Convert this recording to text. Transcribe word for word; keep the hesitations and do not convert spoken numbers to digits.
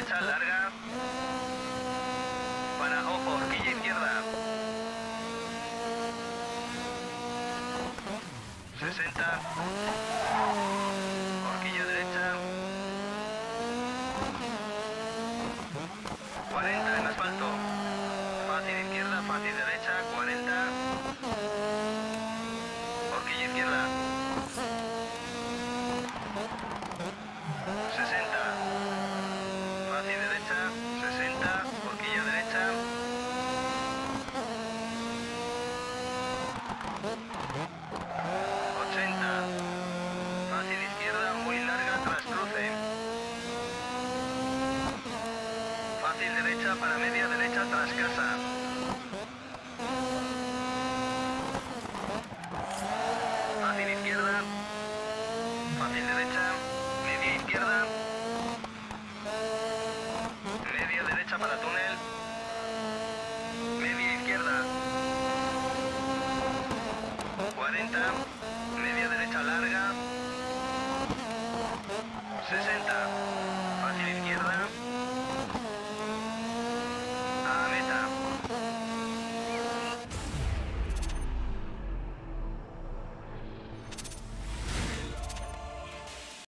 derecha, larga. Para, ojo, horquilla izquierda. sesenta. Horquilla derecha. cuarenta en asfalto. Fácil izquierda, fácil derecha, cuarenta. Horquilla izquierda. sesenta. Fácil derecha, sesenta. Horquilla derecha. ochenta. Fácil izquierda, muy larga, tras cruce. Fácil derecha para media derecha tras casa. Fácil izquierda. Fácil derecha. Media izquierda. Media derecha para túnel. Media izquierda. cuarenta.